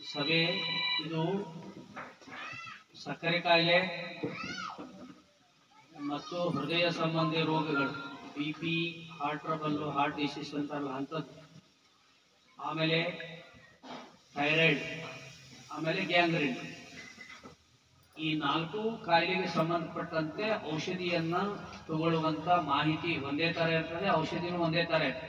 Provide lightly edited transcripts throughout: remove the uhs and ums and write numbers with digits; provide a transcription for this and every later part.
ಸಭೆ ಇದು ಸಕ್ಕರೆ ಕಾಯಿಲೆ ಮತ್ತು ಹೃದಯ ಸಂಬಂಧಿ ರೋಗಗಳು, BP, heart trouble, heart disease ಅಂತಾರಲ್ಲ ಅಂಥದ್ದು, ಆಮೇಲೆ ಥೈರಾಯ್ಡ್, ಆಮೇಲೆ ಗ್ಯಾಂಗ್ರೀನ್, ಈ 4 ಕಾಯಿಲೆಗೆ ಸಂಬಂಧಪಟ್ಟಂತೆ ಔಷಧಿಯನ್ನ ತಗೊಳ್ಳುವಂತ ಮಾಹಿತಿ ಒಂದೇ ತರ ಇರ್ತದೆ, ಔಷಧಿನೂ ಒಂದೇ ತರ ಇರ್ತದೆ.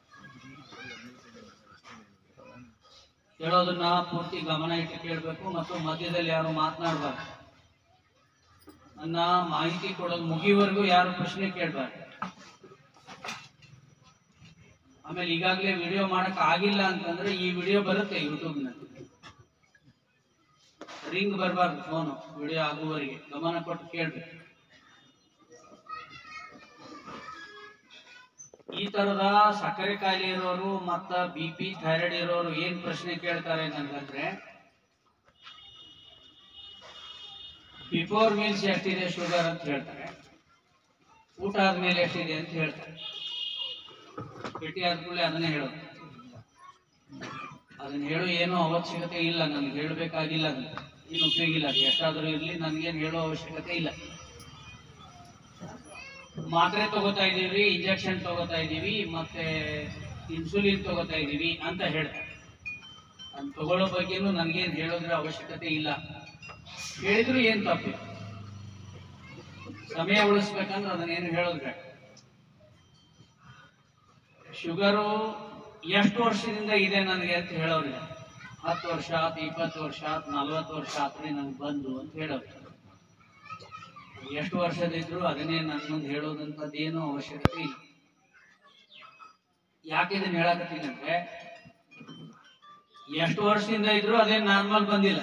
ಹೇಳೋದನ್ನ ಪೂರ್ತಿ ಗಮನ ಇಟ್ಟು ಕೇಳಬೇಕು ಮತ್ತು ಮಧ್ಯದಲ್ಲಿ ಯಾರು ಮಾತನಾಡಬಾರ್ದು. ನನ್ನ ಮಾಹಿತಿ ಕೊಡೋದು ಮುಗಿಯುವವರೆಗೂ ಯಾರು ಪ್ರಶ್ನೆ ಕೇಳಬಾರ್ದು. ಆಮೇಲೆ ಈಗಾಗಲೇ ವಿಡಿಯೋ ಮಾಡಕ್ ಆಗಿಲ್ಲ ಅಂತಂದ್ರೆ ಈ ವಿಡಿಯೋ ಬರುತ್ತೆ ಯೂಟ್ಯೂಬ್ನಲ್ಲಿ, ರಿಂಗ್ ಬರಬಾರ್ದು ಫೋನು ವಿಡಿಯೋ ಆಗುವವರೆಗೆ ಗಮನ ಕೊಟ್ಟು ಕೇಳಬೇಕು. ಈ ತರದ ಸಕ್ಕರೆ ಕಾಯಿಲೆ ಇರೋರು ಮತ್ತ BP, ಥೈರಾಯ್ಡ್ ಇರೋರು ಏನ್ ಪ್ರಶ್ನೆ ಕೇಳ್ತಾರೆ ಅಂತಂದ್ರೆ, ಬಿಫೋರ್ ಮೀಲ್ಸ್ ಎಷ್ಟಿದೆ ಶುಗರ್ ಅಂತ ಹೇಳ್ತಾರೆ, ಊಟ ಆದ್ಮೇಲೆ ಎಷ್ಟಿದೆ ಅಂತ ಹೇಳ್ತಾರೆ. ಭೇಟಿ ಆದ ಕೂಡಲೇ ಅದನ್ನೇ ಹೇಳೋದು. ಅದನ್ನ ಹೇಳೋ ಏನೋ ಅವಶ್ಯಕತೆ ಇಲ್ಲ, ನನ್ಗೆ ಹೇಳಬೇಕಾಗಿಲ್ಲ, ಅದನ್ನ ಏನು ಉಪಯೋಗ ಇಲ್ಲ. ಎಷ್ಟಾದ್ರೂ ಇರ್ಲಿ, ನನ್ಗೇನು ಹೇಳೋ ಅವಶ್ಯಕತೆ ಇಲ್ಲ. ಮಾತ್ರೆ ತಗೋತಾ ಇದೀವಿ, ಇಂಜೆಕ್ಷನ್ ತಗೋತಾ ಇದೀವಿ, ಮತ್ತೆ ಇನ್ಸುಲಿನ್ ತಗೋತಾ ಇದೀವಿ ಅಂತ ಹೇಳ್ತಾರೆ. ಅದನ್ನ ತಗೊಳ್ಳೋ ಬಗ್ಗೆನೂ ನನ್ಗೇನು ಹೇಳೋದ್ರ ಅವಶ್ಯಕತೆ ಇಲ್ಲ. ಹೇಳಿದ್ರು ಏನ್ ತಪ್ಪಿಲ್ಲ, ಸಮಯ ಉಳಿಸ್ಬೇಕಂದ್ರೆ ಅದನ್ನೇನು ಹೇಳೋದ್ರ. ಶುಗರು ಎಷ್ಟು ವರ್ಷದಿಂದ ಇದೆ ನನಗೆ ಅಂತ ಹೇಳೋರಿಲ್ಲ. 10 ವರ್ಷ ಆತು, 20 ವರ್ಷ ಆತು, 40 ವರ್ಷ ಆತ್ರಿ ನನ್ಗೆ ಬಂದು ಅಂತ ಹೇಳೋರು. ಎಷ್ಟು ವರ್ಷದಿದ್ರು ಅದನ್ನೇ ನನ್ನ ಮುಂದೆ ಹೇಳೋದಂಥದ್ದೇನು ಅವಶ್ಯಕತೆ ಇಲ್ಲ. ಯಾಕೆ ಇದನ್ನ ಹೇಳಕತ್ತೀನಿ ಅಂದ್ರೆ, ಎಷ್ಟು ವರ್ಷದಿಂದ ಇದ್ರು ಅದೇನು ನಾರ್ಮಲ್ ಬಂದಿಲ್ಲ.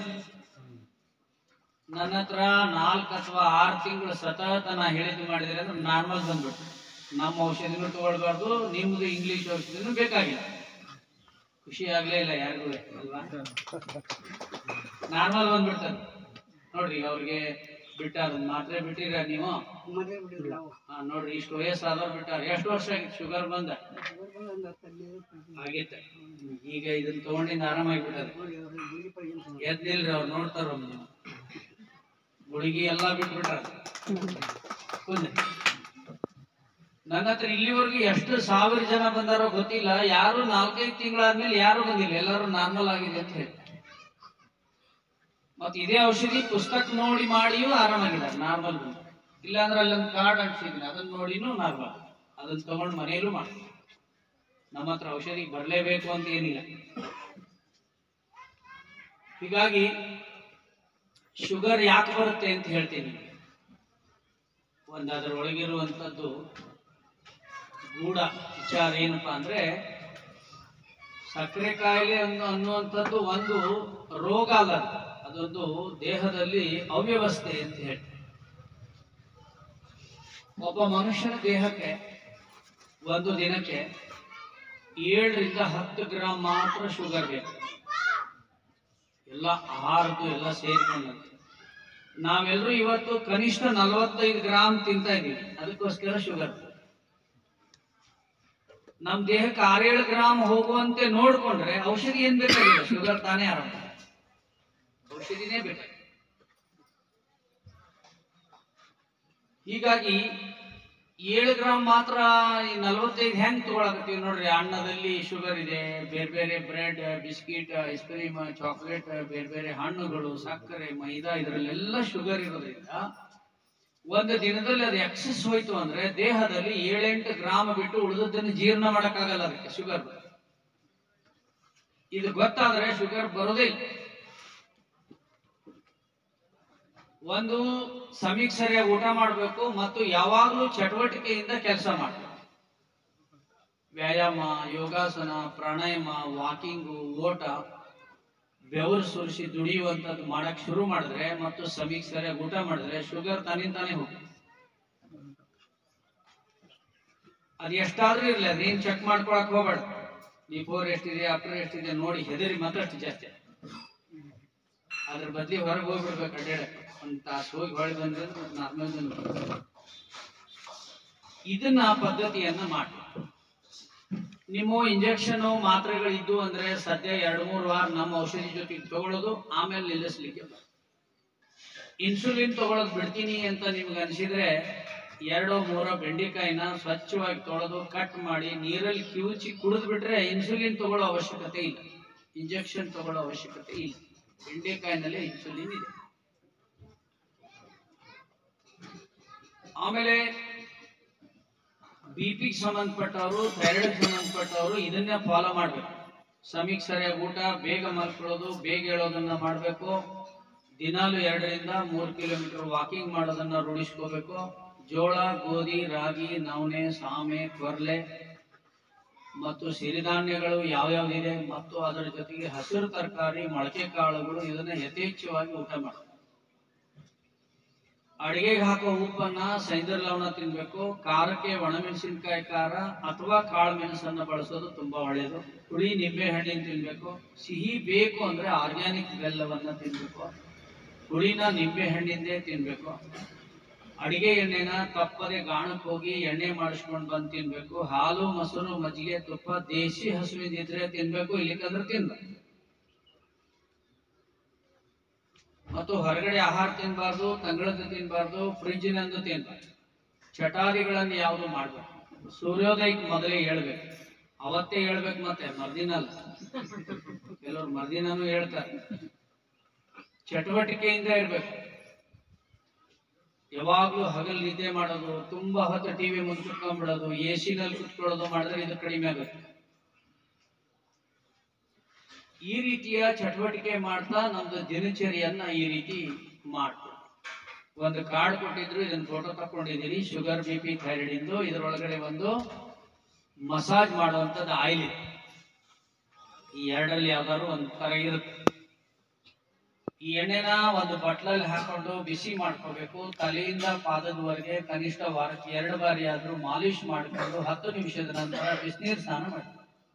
ನನ್ನ ಹತ್ರ 4 ಅಥವಾ 6 ತಿಂಗಳು ಸತತ ನಾ ಹೇಳಿದ್ದು ಮಾಡಿದ್ರೆ ಅಂದ್ರೆ ನಾರ್ಮಲ್ ಬಂದ್ಬಿಟ್ಟು, ನಮ್ಮ ಔಷಧಿನೂ ತಗೊಳ್ಬಾರ್ದು, ನಿಮ್ದು ಇಂಗ್ಲಿಷ್ ಔಷಧಿನೂ ಬೇಕಾಗಿಲ್ಲ. ಖುಷಿ ಆಗ್ಲೇ ಇಲ್ಲ ಯಾರಿಗೂ ಅಲ್ವಾ? ನಾರ್ಮಲ್ ಬಂದ್ಬಿಡ್ತಾರೆ ನೋಡ್ರಿ. ಅವ್ರಿಗೆ ಬಿಟ್ಟಾರ ಮಾತ್ರೆ ಬಿಟ್ಟಿರ ನೀವು? ನೋಡ್ರಿ, ಇಷ್ಟು ವಯಸ್ಸಾದವ್ರು ಬಿಟ್ಟಾರ. ಎಷ್ಟು ವರ್ಷ ಆಗಿತ್ತು ಶುಗರ್ ಬಂದ? ಆಗಿತ್ತ. ಈಗ ಇದನ್ನ ತಗೊಂಡಿಂದ ಆರಾಮಾಗಿಬಿಟ್ಟಾರ. ಎದ್ದಿಲ್ರಿ ಅವ್ರು ನೋಡ್ತಾರ, ಗುಳಿಗೆ ಎಲ್ಲಾ ಬಿಟ್ಬಿಟ್ಟಾರ. ನನ್ನ ಹತ್ರ ಇಲ್ಲಿವರೆಗೂ ಎಷ್ಟು 1000 ಜನ ಬಂದಾರೋ ಗೊತ್ತಿಲ್ಲ, ಯಾರು 4-5 ತಿಂಗಳಾದ್ಮೇಲೆ ಯಾರು ಬಂದಿಲ್ಲ, ಎಲ್ಲರೂ ನಾರ್ಮಲ್ ಆಗಿದೆ ಅಂತ ಹೇಳಿ. ಮತ್ತೆ ಇದೇ ಔಷಧಿ ಪುಸ್ತಕ ನೋಡಿ ಮಾಡಿಯೂ ಆರಾಮಾಗಿದ್ದಾರೆ, ನಾರ್ಮಲ್ ಬಂದ. ಇಲ್ಲಾಂದ್ರೆ ಅಲ್ಲೊಂದು ಕಾರ್ಡ್ ಅಂಟಿಸಿದ್ದೀನಿ, ಅದನ್ನ ನೋಡಿನೂ ನಾರ್ಮಲ್. ಅದನ್ನ ತಗೊಂಡು ಮನೆಯಲ್ಲೂ ಮಾಡ್ತೀವಿ. ನಮ್ಮ ಹತ್ರ ಔಷಧಿ ಬರಲೇಬೇಕು ಅಂತ ಏನಿಲ್ಲ. ಹೀಗಾಗಿ ಶುಗರ್ ಯಾಕೆ ಬರುತ್ತೆ ಅಂತ ಹೇಳ್ತೀನಿ. ಅದರ ಒಳಗಿರುವಂಥದ್ದು ಗೂಢ ವಿಚಾರ ಏನಪ್ಪಾ ಅಂದ್ರೆ, ಸಕ್ಕರೆ ಕಾಯಿಲೆ ಅನ್ನುವಂಥದ್ದು ಒಂದು ರೋಗ ಅಲ್ಲ, ಅದೊಂದು ದೇಹದಲ್ಲಿ ಅವ್ಯವಸ್ಥೆ ಅಂತ ಹೇಳಿ. ಒಬ್ಬ ಮನುಷ್ಯನ ದೇಹಕ್ಕೆ ಒಂದು ದಿನಕ್ಕೆ 7 ರಿಂದ 10 ಗ್ರಾಮ್ ಮಾತ್ರ ಶುಗರ್ ಬೇಕು, ಎಲ್ಲ ಆಹಾರದ್ದು ಎಲ್ಲ ಸೇರಿಕೊಂಡಂತೆ. ನಾವೆಲ್ಲರೂ ಇವತ್ತು ಕನಿಷ್ಠ 45 ಗ್ರಾಮ್ ತಿಂತಾ ಇದ್ದೀವಿ, ಅದಕ್ಕೋಸ್ಕರ ಶುಗರ್. ನಮ್ ದೇಹಕ್ಕೆ 6-7 ಗ್ರಾಮ್ ಹೋಗುವಂತೆ ನೋಡ್ಕೊಂಡ್ರೆ ಔಷಧಿ ಏನ್ ಬೇಕಾಗಿಲ್ಲ, ಶುಗರ್ ತಾನೇ ಆರಂಭ, ಔಷಧಿನೇ ಬೇಕಾಗಿಲ್ಲ. ಹೀಗಾಗಿ 7 ಗ್ರಾಮ್ ಮಾತ್ರ 45 ಹೆಂಗ್ ತಗೊಳಕತ್ತೀವಿ ನೋಡ್ರಿ. ಅನ್ನದಲ್ಲಿ ಶುಗರ್ ಇದೆ, ಬೇರೆ ಬೇರೆ bread, biscuit, ice cream, chocolate, ಬೇರೆ ಬೇರೆ ಹಣ್ಣುಗಳು, ಸಕ್ಕರೆ, ಮೈದಾ, ಇದರಲ್ಲೆಲ್ಲ ಶುಗರ್ ಇರೋದ್ರಿಂದ ಒಂದು ದಿನದಲ್ಲಿ ಅದು ಎಕ್ಸಸ್ ಹೋಯ್ತು ಅಂದ್ರೆ ದೇಹದಲ್ಲಿ 7-8 ಗ್ರಾಮ್ ಬಿಟ್ಟು ಉಳಿದದ್ದನ್ನು ಜೀರ್ಣ ಮಾಡಕ್ಕಾಗಲ್ಲ, ಅದಕ್ಕೆ ಶುಗರ್. ಇದು ಗೊತ್ತಾದ್ರೆ ಶುಗರ್ ಬರೋದೇ ಇಲ್ಲ. ಒಂದು ಸಮಯಕ್ಕೆ ಸರಿಯಾಗಿ ಊಟ ಮಾಡಬೇಕು ಮತ್ತು ಯಾವಾಗಲೂ ಚಟುವಟಿಕೆಯಿಂದ ಕೆಲಸ ಮಾಡಬೇಕು. ವ್ಯಾಯಾಮ, ಯೋಗಾಸನ, ಪ್ರಾಣಾಯಾಮ, ವಾಕಿಂಗು, ಓಟ, ಬೆವರು ಸುರಿಸಿ ದುಡಿಯುವಂಥದ್ದು ಮಾಡಕ್ ಶುರು ಮಾಡಿದ್ರೆ ಮತ್ತು ಸಮಯಕ್ಕೆ ಸರಿಯಾಗಿ ಊಟ ಮಾಡಿದ್ರೆ ಶುಗರ್ ತನ್ನಿಂತಾನೆ ಹೋಗುತ್ತೆ. ಅದು ಎಷ್ಟಾದ್ರೂ ಇರಲಿ, ಅದೇನು ಚೆಕ್ ಮಾಡ್ಕೊಳಕ್ ಹೋಗ್ಬೇಡ. ಬಿಫೋರ್ ಎಷ್ಟಿದೆ, ಆಫ್ಟರ್ ಎಷ್ಟಿದೆ ನೋಡಿ ಹೆದರಿ ಮತ್ತಷ್ಟು ಜಾಸ್ತಿ. ಅದ್ರ ಬದ್ಲಿ ಹೊರಗೆ ಹೋಗ್ಬಿಡ್ಬೇಕು, ಅಡ್ಡಾಡಕ್ಕೆ. 1 ತಾಸು ಹೋಗಿ ಹೊಳೆ ಬಂದ್ರೆ ನಾರ್ಮಲ್ ಬಂದ. ಇದನ್ನ ಪದ್ಧತಿಯನ್ನ ಮಾಡಿ ನಿಮ್ಮ ಇಂಜೆಕ್ಷನ್ ಮಾತ್ರೆಗಳಿದ್ದು ಅಂದ್ರೆ ಸದ್ಯ 2-3 ವಾರ ನಮ್ಮ ಔಷಧಿ ಜೊತೆಗೆ ತಗೊಳ್ಳೋದು, ಆಮೇಲೆ ನಿಲ್ಲಿಸ್ಲಿಕ್ಕೆ. ಇನ್ಸುಲಿನ್ ತಗೊಳ್ಳೋದು ಬಿಡ್ತೀನಿ ಅಂತ ನಿಮ್ಗೆ ಅನಿಸಿದ್ರೆ 2-3 ಬೆಂಡೆಕಾಯಿನ ಸ್ವಚ್ಛವಾಗಿ ತೊಳೆದು ಕಟ್ ಮಾಡಿ ನೀರಲ್ಲಿ ಕಿವುಚಿ ಕುಡಿದು ಬಿಟ್ರೆ ಇನ್ಸುಲಿನ್ ತಗೊಳ್ಳೋ ಅವಶ್ಯಕತೆ ಇಲ್ಲ, ಇಂಜೆಕ್ಷನ್ ತಗೊಳ್ಳೋ ಅವಶ್ಯಕತೆ ಇಲ್ಲ. ಬೆಂಡೆಕಾಯಿನಲ್ಲೇ ಇನ್ಸುಲಿನ್ ಇದೆ. ಆಮೇಲೆ BP ಸಂಬಂಧಪಟ್ಟವರು, ಥೈರಾಯ್ಡ್ ಸಂಬಂಧಪಟ್ಟವರು ಇದನ್ನೇ ಫಾಲೋ ಮಾಡ್ಬೇಕು. ಸಮಯಕ್ಕೆ ಸರಿಯಾಗಿ ಊಟ, ಬೇಗ ಮಲ್ಕೊಳ್ಳೋದು, ಬೇಗ ಹೇಳೋದನ್ನ ಮಾಡಬೇಕು. ದಿನಾಲು 2-3 ಕಿಲೋಮೀಟರ್ ವಾಕಿಂಗ್ ಮಾಡೋದನ್ನ ರೂಢಿಸ್ಕೋಬೇಕು. ಜೋಳ, ಗೋಧಿ, ರಾಗಿ, ನವಣೆ, ಸಾಮೆ, ಕೊರ್ಲೆ ಮತ್ತು ಸಿರಿಧಾನ್ಯಗಳು ಯಾವ್ಯಾವ್ದಿದೆ ಮತ್ತು ಅದರ ಜೊತೆಗೆ ಹಸಿರು ತರಕಾರಿ, ಮೊಳಕೆ ಕಾಳುಗಳು ಇದನ್ನ ಯಥೇಚ್ಛವಾಗಿ ಊಟ ಮಾಡಬೇಕು. ಅಡಿಗೆಗೆ ಹಾಕೋ ಉಪ್ಪನ್ನ ಸೈಂದರ್ ಲವಣ ತಿನ್ಬೇಕು. ಖಾರಕ್ಕೆ ಒಣಮೆಣಸಿನಕಾಯಿ ಖಾರ ಅಥವಾ ಕಾಳು ಮೆಣಸನ್ನ ಬಳಸೋದು ತುಂಬಾ ಒಳ್ಳೆಯದು. ಹುಳಿ ನಿಂಬೆ ಹಣ್ಣಿನ ತಿನ್ಬೇಕು. ಸಿಹಿ ಬೇಕು ಅಂದ್ರೆ ಆರ್ಗ್ಯಾನಿಕ್ ಬೆಲ್ಲವನ್ನ ತಿನ್ಬೇಕು. ಹುಳಿನ ನಿಂಬೆ ಹಣ್ಣಿಂದೇ ತಿನ್ಬೇಕು. ಅಡಿಗೆ ಎಣ್ಣೆನ ತಪ್ಪದೆ ಗಾಣಕ್ಕೆ ಹೋಗಿ ಎಣ್ಣೆ ಮಾಡಿಸ್ಕೊಂಡು ಬಂದು ತಿನ್ಬೇಕು. ಹಾಲು, ಮೊಸರು, ಮಜ್ಜಿಗೆ, ತುಪ್ಪ ದೇಶಿ ಹಸುವಿಂದಿದ್ರೆ ತಿನ್ಬೇಕು, ಇಲ್ಲಿಕಂದ್ರೆ ತಿನ್ಬೇಕು. ಮತ್ತು ಹೊರಗಡೆ ಆಹಾರ ತಿನ್ಬಾರ್ದು, ತಂಗಳದ್ದು ತಿನ್ಬಾರ್ದು, ಫ್ರಿಜ್ಜಿನಂದು ತಿನ್ಬಾರ್ದು. ಚಟಾರಿಗಳನ್ನು ಯಾವುದು ಮಾಡ್ಬೇಕು. ಸೂರ್ಯೋದಯಕ್ಕೆ ಮೊದಲೇ ಹೇಳ್ಬೇಕು, ಅವತ್ತೇ ಹೇಳ್ಬೇಕು, ಮತ್ತೆ ಮರ್ದಿನ ಅಲ್ಲ. ಕೆಲವ್ರು ಮರ್ದಿನೂ ಹೇಳ್ತಾರೆ. ಚಟುವಟಿಕೆಯಿಂದ ಇರ್ಬೇಕು. ಯಾವಾಗ್ಲೂ ಹಗಲ್ ನಿದ್ದೆ ಮಾಡೋದು, ತುಂಬಾ ಹೊತ್ತು ಟಿವಿ ಮುಂದೆ ಕುತ್ಕೊಂಡ್ಬಿಡೋದು, AC ನಲ್ಲಿ ಕುತ್ಕೊಳ್ಳೋದು ಮಾಡಿದ್ರೆ ಇದು ಕಡಿಮೆ ಆಗುತ್ತೆ. ಈ ರೀತಿಯ ಚಟುವಟಿಕೆ ಮಾಡ್ತಾ ನಮ್ದು ದಿನಚರಿಯನ್ನ ಈ ರೀತಿ ಮಾಡ್ತೀವಿ. ಒಂದು ಕಾರ್ಡ್ ಕೊಟ್ಟಿದ್ರು, ಇದನ್ನ ಫೋಟೋ ತಕೊಂಡಿದ್ದೀನಿ. ಶುಗರ್, BP, ಥೈರಾಯ್ಡ್ ಇಂದು ಇದರೊಳಗಡೆ ಒಂದು ಮಸಾಜ್ ಮಾಡುವಂಥದ್ದು ಆಯಿಲ್ ಇದೆ. ಈ ಎರಡರಲ್ಲಿ ಯಾವ್ದಾದ್ರು ಒಂದು ತರ ಇರುತ್ತೆ. ಈ ಎಣ್ಣೆನ ಒಂದು ಬಟ್ಲಲ್ಲಿ ಹಾಕೊಂಡು ಬಿಸಿ ಮಾಡ್ಕೋಬೇಕು. ತಲೆಯಿಂದ ಪಾದದವರೆಗೆ ಕನಿಷ್ಠ ವಾರಕ್ಕೆ 2 ಬಾರಿ ಆದ್ರೂ ಮಾಲಿಶ್ ಮಾಡಿಕೊಂಡು 10 ನಿಮಿಷದ ನಂತರ ಬಿಸಿನೀರು ಸ್ನಾನ ಮಾಡಿ.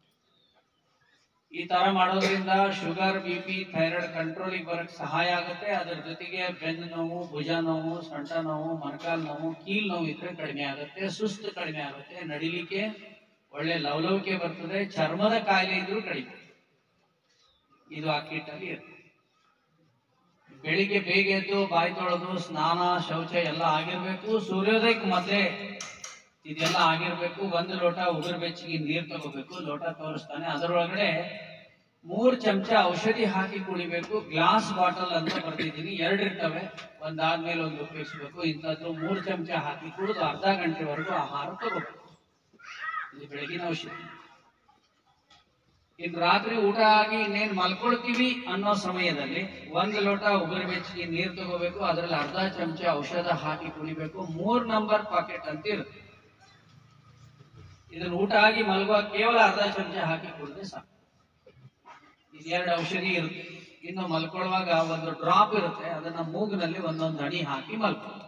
ಈ ತರ ಮಾಡೋದ್ರಿಂದ ಶುಗರ್, BP, ಥೈರಾಯ್ಡ್ ಕಂಟ್ರೋಲಿಗೆ ಬರಕ್ ಸಹಾಯ ಆಗುತ್ತೆ. ಅದರ ಜೊತೆಗೆ ಬೆನ್ನು ನೋವು, ಭುಜ ನೋವು, ಸೊಂಟ ನೋವು, ಮೊಣಕಾಲು ನೋವು, ಕೀಲ್ ನೋವು ಇದ್ರೆ ಕಡಿಮೆ ಆಗುತ್ತೆ. ಸುಸ್ತು ಕಡಿಮೆ ಆಗುತ್ತೆ. ನಡಿಲಿಕ್ಕೆ ಒಳ್ಳೆ ಲವಲವಿಕೆ ಬರ್ತದೆ. ಚರ್ಮದ ಕಾಯಿಲೆ ಇದ್ರೂ ಕಡಿಮೆ. ಇದು ಆ ಕಿಟ್ ಅಲ್ಲಿ ಇರುತ್ತೆ. ಬೆಳಿಗ್ಗೆ ಬೇಗ ಎದ್ದು ಬಾಯಿ ತೊಳೆದು ಸ್ನಾನ, ಶೌಚ ಎಲ್ಲ ಆಗಿರ್ಬೇಕು. ಸೂರ್ಯೋದಯಕ್ಕೆ ಮೊದಲೇ ಇದೆಲ್ಲ ಆಗಿರ್ಬೇಕು. 1 ಲೋಟ ಉಗುರು ಬೆಚ್ಚಗೆ ನೀರು ತಗೋಬೇಕು. ಲೋಟ ತೋರಿಸ್ತಾನೆ. ಅದರೊಳಗಡೆ 3 ಚಮಚ ಔಷಧಿ ಹಾಕಿ ಕುಡಿಬೇಕು. ಗ್ಲಾಸ್ ಬಾಟಲ್ ಅಂತ ಬರ್ತಿದ್ದೀನಿ, 2 ಇರ್ತವೆ, ಒಂದಾದ್ಮೇಲೆ ಒಂದು ಉಪಯೋಗಿಸ್ಬೇಕು. ಇಂಥದ್ದು 3 ಚಮಚ ಹಾಕಿ ಕುಡಿದು ಅರ್ಧ ಗಂಟೆವರೆಗೂ ಆಹಾರ ತಗೋಬೇಕು. ಇದು ಬೆಳಗಿನ ಔಷಧಿ. ಇನ್ನು ರಾತ್ರಿ ಊಟ ಆಗಿ ಇನ್ನೇನು ಮಲ್ಕೊಳ್ತೀವಿ ಅನ್ನೋ ಸಮಯದಲ್ಲಿ 1 ಲೋಟ ಉಗುರು ಬೆಚ್ಚಗೆ ನೀರು ತಗೋಬೇಕು. ಅದರಲ್ಲಿ ಅರ್ಧ ಚಮಚ ಔಷಧ ಹಾಕಿ ಕುಡಿಬೇಕು. 3 ನಂಬರ್ ಪಾಕೆಟ್ ಅಂತ ಇರುತ್ತೆ. ಇದನ್ನು ಊಟ ಆಗಿ ಮಲಗುವ ಕೇವಲ ಅರ್ಧ ಚಮಚ ಹಾಕಿ ಕುಡಿದ್ರೆ ಸಾಕು. ಇದು 2 ಔಷಧಿ ಇರುತ್ತೆ. ಇನ್ನು ಮಲ್ಕೊಳ್ಳುವಾಗ 1 ಡ್ರಾಪ್ ಇರುತ್ತೆ, ಅದನ್ನ ಮೂಗಿನಲ್ಲಿ ಒಂದೊಂದು ಹನಿ ಹಾಕಿ ಮಲ್ಕೊಳ್ಳಿ.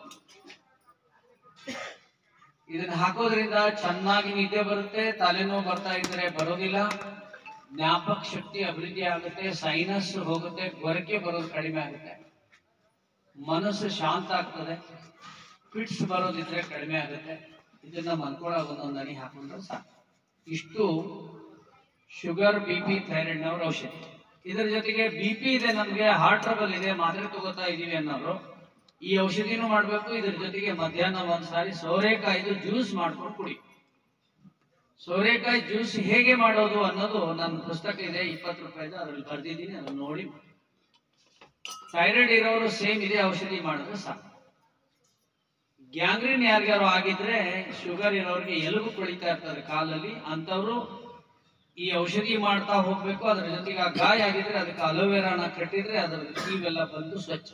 ಇದನ್ನ ಹಾಕೋದ್ರಿಂದ ಚೆನ್ನಾಗಿ ನಿದ್ದೆ ಬರುತ್ತೆ. ತಲೆನೋವು ಬರ್ತಾ ಇದ್ರೆ ಬರೋದಿಲ್ಲ. ಜ್ಞಾಪಕ ಶಕ್ತಿ ಅಭಿವೃದ್ಧಿ ಆಗುತ್ತೆ. ಸೈನಸ್ ಹೋಗುತ್ತೆ. ಗೊರಕೆ ಬರೋದು ಕಡಿಮೆ ಆಗುತ್ತೆ. ಮನಸ್ಸು ಶಾಂತ ಆಗ್ತದೆ. ಫಿಟ್ಸ್ ಬರೋದಿದ್ರೆ ಕಡಿಮೆ ಆಗುತ್ತೆ. ಇದನ್ನ ಮಲ್ಕೊಳ್ಳೋ ಒಂದೊಂದು ಹನಿ ಹಾಕೊಂಡ್ರೆ ಸಾಕು. ಇಷ್ಟು ಶುಗರ್, BP, ಥೈರಾಯ್ಡ್ನವ್ರ ಔಷಧಿ. ಇದರ ಜೊತೆಗೆ BP ಇದೆ, ನಮ್ಗೆ ಹಾರ್ಟ್ ಟ್ರಬಲ್ ಇದೆ, ಮಾತ್ರೆ ತಗೋತಾ ಇದೀವಿ ಅನ್ನೋರು ಈ ಔಷಧಿನೂ ಮಾಡ್ಬೇಕು. ಇದ್ರ ಜೊತೆಗೆ ಮಧ್ಯಾಹ್ನ ಒಂದ್ಸಾರಿ ಸೋರೆಕಾಯಿದು ಜ್ಯೂಸ್ ಮಾಡ್ಕೊಂಡು ಕುಡಿ. ಸೋರೆಕಾಯಿ ಜ್ಯೂಸ್ ಹೇಗೆ ಮಾಡೋದು ಅನ್ನೋದು ನನ್ನ ಪುಸ್ತಕ ಇದೆ, 20 ರೂಪಾಯಿದು, ಅದ್ರಲ್ಲಿ ಬರ್ದಿದ್ದೀನಿ, ಅದನ್ನ ನೋಡಿ. ಥೈರಾಯ್ಡ್ ಇರೋರು ಸೇಮ್ ಇದೇ ಔಷಧಿ ಮಾಡಿದ್ರೆ ಸಾಕು. ಗ್ಯಾಂಗ್ರೀನ್ ಯಾರಿಗಾರು ಆಗಿದ್ರೆ, ಶುಗರ್ ಇರೋರಿಗೆ ಎಲುಬು ಕೊಳಿತಾ ಇರ್ತದೆ ಕಾಲಲ್ಲಿ, ಅಂತವ್ರು ಈ ಔಷಧಿ ಮಾಡ್ತಾ ಹೋಗ್ಬೇಕು. ಅದ್ರ ಜೊತೆಗೆ ಆ ಗಾಯ ಆಗಿದ್ರೆ ಅದಕ್ಕೆ ಅಲೋವೆರಾನ ಕಟ್ಟಿದ್ರೆ ಅದರ ಕೀವೆಲ್ಲ ಬಂದು ಸ್ವಚ್ಛ.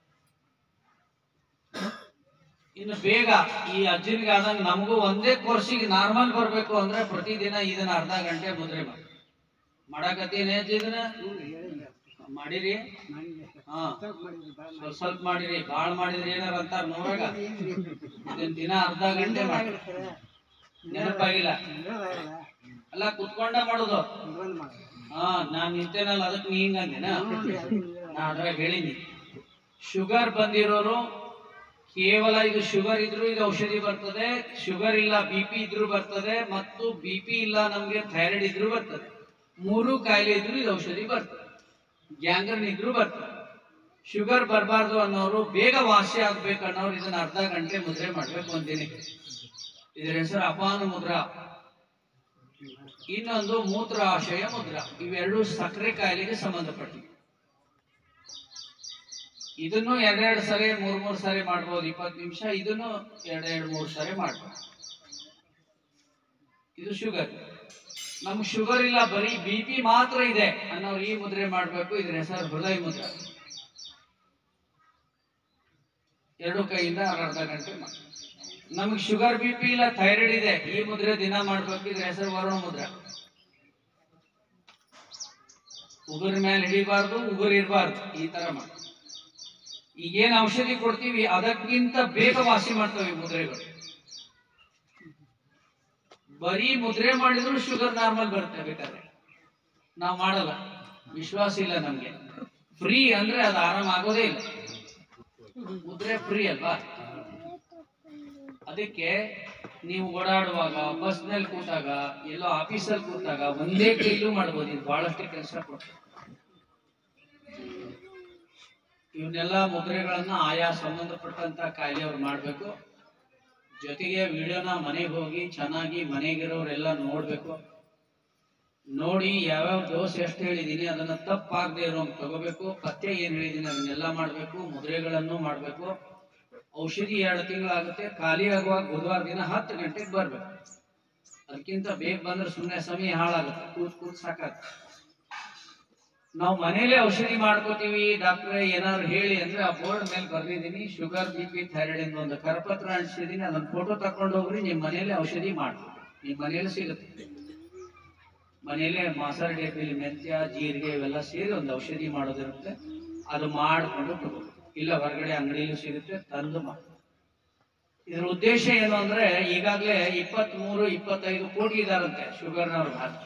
ಇನ್ನು ಬೇಗ ಈ ಅಜ್ಜನಿಗೆ ಆದಂಗೆ ನಮಗೂ ಒಂದೇ ಕೋರ್ಸಿಗೆ ನಾರ್ಮಲ್ ಬರ್ಬೇಕು ಅಂದ್ರೆ ಪ್ರತಿದಿನ ಇದನ್ನ ಅರ್ಧ ಗಂಟೆ ಮುದ್ರೆ ಮಾಡಕತ್ತೀನಿ. ಇದನ್ನ ಮಾಡಿರಿ, ಹಾ ಸ್ವಲ್ಪ ಮಾಡಿರಿ. ಬಾಳ್ ಮಾಡಿದ್ರಿ ಏನಾರ ಅಂತಾರ ನೋಡಾಗ. ಇದನ್ನ ದಿನ ಅರ್ಧ ಗಂಟೆ ಮಾಡಿ. ನೆನಪಾಗಿಲ್ಲ ಅಲ್ಲ, ಕುತ್ಕೊಂಡ ಮಾಡುದು. ಹಾ, ನಾನ್ ನಿಂತೇನಲ್ಲ, ಅದಕ್ಕೆ ನೀ ಹಿಂಗಂದಿನ. ನಾ ಅದ್ರಾಗ ಹೇಳಿನಿ. ಶುಗರ್ ಬಂದಿರೋರು ಕೇವಲ ಇದು ಶುಗರ್ ಇದ್ರೂ ಇದು ಔಷಧಿ ಬರ್ತದೆ, ಶುಗರ್ ಇಲ್ಲ BP ಇದ್ರೂ ಬರ್ತದೆ, ಮತ್ತು BP ಇಲ್ಲ ನಮ್ಗೆ ಥೈರಾಯ್ಡ್ ಇದ್ರೂ ಬರ್ತದೆ. 3 ಕಾಯಿಲೆ ಇದ್ರೂ ಇದು ಔಷಧಿ ಬರ್ತದೆ. ಗ್ಯಾಂಗ್ರೀನ್ ಇದ್ರೂ ಬರ್ತದೆ. ಶುಗರ್ ಬರಬಾರ್ದು ಅನ್ನೋರು, ಬೇಗ ವಾಸಿ ಆಗ್ಬೇಕು ಅನ್ನೋರು ಇದನ್ನ ಅರ್ಧ ಗಂಟೆ ಮುದ್ರೆ ಮಾಡ್ಬೇಕು ಒಂದಿನಕ್ಕೆ. ಇದರ ಹೆಸರು ಅಪಾನ ಮುದ್ರಾ. ಇನ್ನೊಂದು ಮೂತ್ರಾಶಯ ಮುದ್ರಾ. ಇವೆರಡು ಸಕ್ಕರೆ ಕಾಯಿಲೆಗೆ ಸಂಬಂಧಪಟ್ಟಿವೆ. ಇದನ್ನು 2 ಸರಿ 3 ಸಾರಿ ಮಾಡ್ಬೋದು, 20 ನಿಮಿಷ. ಇದನ್ನು 2-3 ಸಾರಿ ಮಾಡ್ಬೋದು. ಇದು ಶುಗರ್. ನಮ್ಗೆ ಶುಗರ್ ಇಲ್ಲ, ಬರೀ BP ಮಾತ್ರ ಇದೆ ಅನ್ನೋರು ಈ ಮುದ್ರೆ ಮಾಡ್ಬೇಕು. ಇದ್ರ ಹೆಸರು ಹೃದಯ ಮುದ್ರಾ. 2 ಕೈಯಿಂದ ಅರ್ಧ ಗಂಟೆ ಮಾಡಿ. ನಮ್ಗೆ ಶುಗರ್ BP ಇಲ್ಲ, ಥೈರಾಯ್ಡ್ ಇದೆ, ಈ ಮುದ್ರೆ ದಿನ ಮಾಡ್ಬೇಕು. ಇದ್ರ ಹೆಸರು ವರುಣ ಮುದ್ರಾ. ಉಗುರ ಮೇಲೆ ಹಿಡಿಬಾರ್ದು, ಉಗುರು ಇರಬಾರ್ದು, ಈ ತರ ಮಾಡಿ. ಈಗೇನು ಔಷಧಿ ಕೊಡ್ತೀವಿ ಅದಕ್ಕಿಂತ ಬೇಗ ವಾಸಿ ಮಾಡ್ತವೆ ಈ ಮುದ್ರೆಗಳು. ಬರೀ ಮುದ್ರೆ ಮಾಡಿದ್ರು ಶುಗರ್ ನಾರ್ಮಲ್ ಬರುತ್ತೆ. ಬೇಕಾದ್ರೆ ನಾವು ಮಾಡಲ್ಲ, ವಿಶ್ವಾಸ ಇಲ್ಲ ನಮ್ಗೆ. ಫ್ರೀ ಅಂದ್ರೆ ಅದು ಆರಾಮ ಆಗೋದೇ ಇಲ್ಲ. ಮುದ್ರೆ ಫ್ರೀ ಅಲ್ವಾ? ಅದಕ್ಕೆ ನೀವು ಓಡಾಡುವಾಗ, ಬಸ್ನಲ್ಲಿ ಕೂತಾಗ, ಎಲ್ಲೋ ಆಫೀಸಲ್ಲಿ ಕೂತಾಗ ಒಂದೇ ಕೈಲೂ ಮಾಡ್ಬೋದು. ಇದು ಬಹಳಷ್ಟು ಕೆಲಸ ಕೊಡ್ತದೆ. ಇವನ್ನೆಲ್ಲ ಮುದ್ರೆಗಳನ್ನ ಆಯಾ ಸಂಬಂಧಪಟ್ಟಂತ ಕಾಯಿಲೆಯವ್ರು ಮಾಡ್ಬೇಕು. ಜೊತೆಗೆ ವಿಡಿಯೋನ ಮನೆಗೆ ಹೋಗಿ ಚೆನ್ನಾಗಿ ಮನೆಗಿರೋರೆಲ್ಲ ನೋಡ್ಬೇಕು. ನೋಡಿ ಯಾವ್ಯಾವ ಡೋಸ್ ಎಷ್ಟು ಹೇಳಿದೀನಿ ಅದನ್ನ ತಪ್ಪಾಗದೆ ಇರೋಂಗ್ ತಗೋಬೇಕು. ಪಥ್ಯ ಏನ್ ಹೇಳಿದೀನಿ ಅದನ್ನೆಲ್ಲ ಮಾಡ್ಬೇಕು. ಮುದ್ರೆಗಳನ್ನು ಮಾಡ್ಬೇಕು. ಔಷಧಿ 2 ತಿಂಗಳಾಗುತ್ತೆ. ಖಾಲಿ ಆಗುವಾಗ ಬುಧವಾರ ದಿನ 10 ಗಂಟೆಗೆ ಬರ್ಬೇಕು. ಅದಕ್ಕಿಂತ ಬೇಗ ಬಂದ್ರೆ ಸುಮ್ಮನೆ ಸಮಯ ಹಾಳಾಗುತ್ತೆ, ಕೂತ್ ಸಾಕಾಗುತ್ತೆ. ನಾವು ಮನೇಲೆ ಔಷಧಿ ಮಾಡ್ಕೋತೀವಿ. ಡಾಕ್ಟ್ರೆ ಏನಾದ್ರು ಹೇಳಿ ಅಂದ್ರೆ ಆ ಬೋರ್ಡ್ ಮೇಲೆ ಬರ್ದಿದ್ದೀನಿ, ಶುಗರ್ BP ಥೈರಾಯ್ಡ್ ಎಂದು ಒಂದು ಕರಪತ್ರ ಅಂಟಿಸಿದೀನಿ, ಅದನ್ನ ಫೋಟೋ ತಕೊಂಡು ಹೋಗ್ರಿ. ನಿಮ್ ಮನೇಲೆ ಔಷಧಿ ಮಾಡ್ಬೋದು. ನಿಮ್ ಮನೇಲಿ ಸಿಗುತ್ತೆ. ಮನೇಲೆ ಮಾಸರ್ ಡೇಬಿಲಿ ಮೆಂತ್ಯ, ಜೀರಿಗೆ ಇವೆಲ್ಲ ಸೇರಿ ಒಂದು ಔಷಧಿ ಮಾಡೋದಿರುತ್ತೆ. ಅದು ಮಾಡಿಕೊಂಡು ತಗೋಬೇಕು. ಇಲ್ಲ ಹೊರಗಡೆ ಅಂಗಡಿಯಲ್ಲೂ ಸಿಗುತ್ತೆ, ತಂದು ಮಾಡಿ. ಇದ್ರ ಉದ್ದೇಶ ಏನು ಅಂದ್ರೆ, ಈಗಾಗಲೇ 23-25 ಕೋಟಿ ಇದಾರಂತೆ ಶುಗರ್ನವ್ರು ಭಾರತ.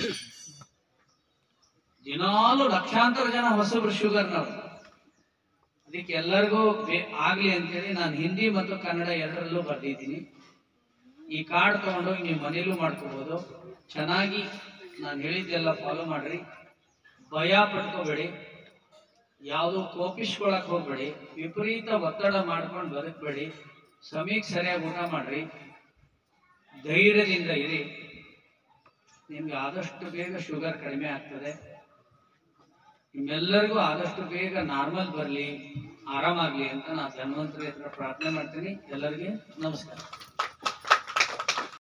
ದಿನಾಲು ಲಕ್ಷಾಂತರ ಜನ ಹೊಸಬ್ರು ಶುಗರ್ನವ್ರು. ಅದಕ್ಕೆ ಎಲ್ಲರಿಗೂ ಆಗ್ಲಿ ಅಂತೇಳಿ ನಾನು ಹಿಂದಿ ಮತ್ತು ಕನ್ನಡ ಎರಡರಲ್ಲೂ ಬರ್ದಿದ್ದೀನಿ. ಈ ಕಾರ್ಡ್ ತಗೊಂಡೋಗಿ ನೀವು ಮನೇಲೂ ಮಾಡ್ಕೋಬಹುದು. ಚೆನ್ನಾಗಿ ನಾನು ಹೇಳಿದ್ದೆಲ್ಲ ಫಾಲೋ ಮಾಡ್ರಿ. ಭಯ ಪಡ್ಕೋಬೇಡಿ, ಯಾವುದು ಕೋಪಿಸ್ಕೊಳಕ್ ಹೋಗ್ಬೇಡಿ, ವಿಪರೀತ ಒತ್ತಡ ಮಾಡ್ಕೊಂಡು ಬದುಕಬೇಡಿ. ಸಮಯಕ್ಕೆ ಸರಿಯಾಗಿ ಊಟ ಮಾಡ್ರಿ, ಧೈರ್ಯದಿಂದ ಇರಿ. ನಿಮ್ಗೆ ಆದಷ್ಟು ಬೇಗ ಶುಗರ್ ಕಡಿಮೆ ಆಗ್ತದೆ. ನಿಮ್ಮೆಲ್ಲರಿಗೂ ಆದಷ್ಟು ಬೇಗ ನಾರ್ಮಲ್ ಬರಲಿ, ಆರಾಮಾಗ್ಲಿ ಅಂತ ನಾನು ಧನ್ವಂತರಿ ಹತ್ರ ಪ್ರಾರ್ಥನೆ ಮಾಡ್ತೀನಿ. ಎಲ್ಲರಿಗೆ ನಮಸ್ಕಾರ.